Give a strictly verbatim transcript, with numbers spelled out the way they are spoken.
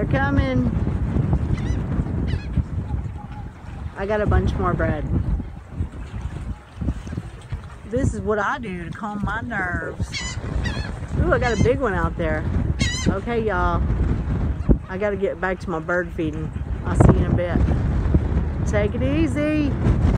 coming. I got a bunch more bread. This is what I do to calm my nerves. Ooh, I got a big one out there. Okay, y'all. I got to get back to my bird feeding. I'll see you in a bit. Take it easy.